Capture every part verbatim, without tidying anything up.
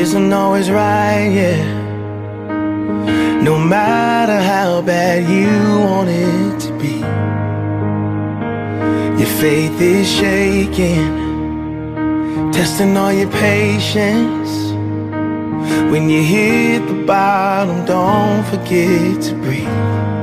isn't always right, yeah. No matter how bad you want it to be, your faith is shaking, testing all your patience. When you hit the bottom, don't forget to breathe.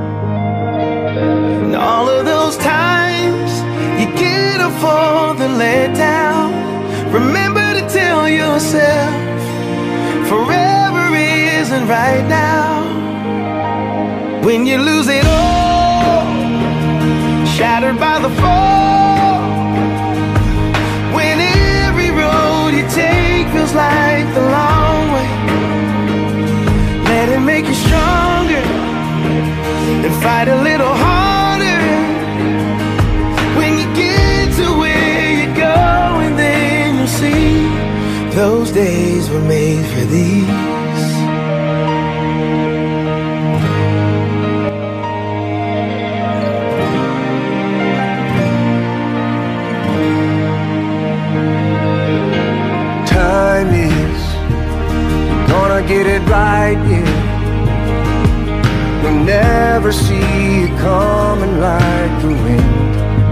And all of those times you get up for the letdown, remember to tell yourself forever isn't right now. When you lose it all, shattered by the fall, when every road you take feels like the long way, let it make you stronger and fight a little harder. When you get to where you're going, then you'll see those days were made for these. Time is gonna get it right, yeah. We'll never see it coming like the wind.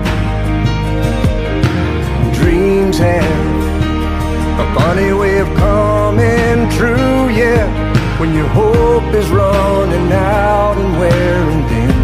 Dreams have a funny way of coming true, yeah, when your hope is running out and wearing thin.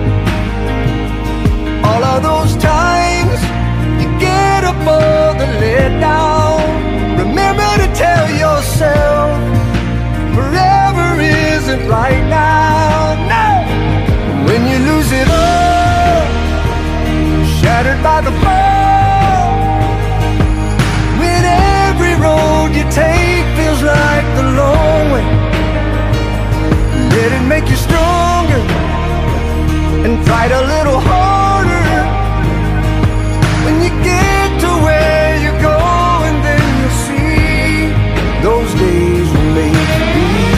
All of those times you get up for the letdown, remember to tell yourself forever isn't right now, no. When you lose it all, shattered by the fall, when every road you take feels like the long way, let it make you stronger and fight a little harder. When you get to where you're going, then you'll see those days were made for these.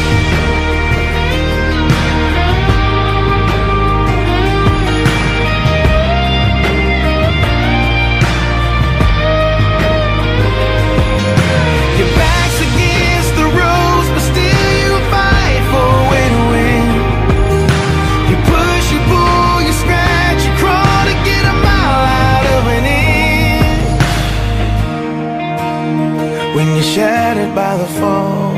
Your back's against the ropes, but still you fight for a way to win. You push, you pull, you scratch, you crawl to get a mile out of an inch. When you're shattered by the fall,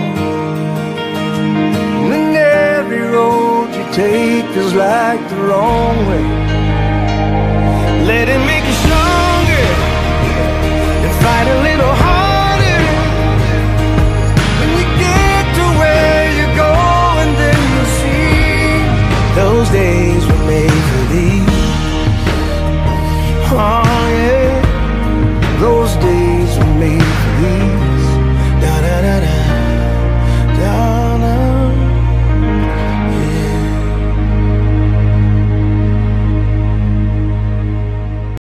When every road you take feels like the wrong way, let it make you stronger and fight a little harder. when you get to where you're going, then you'll see Those days were made for these. Oh.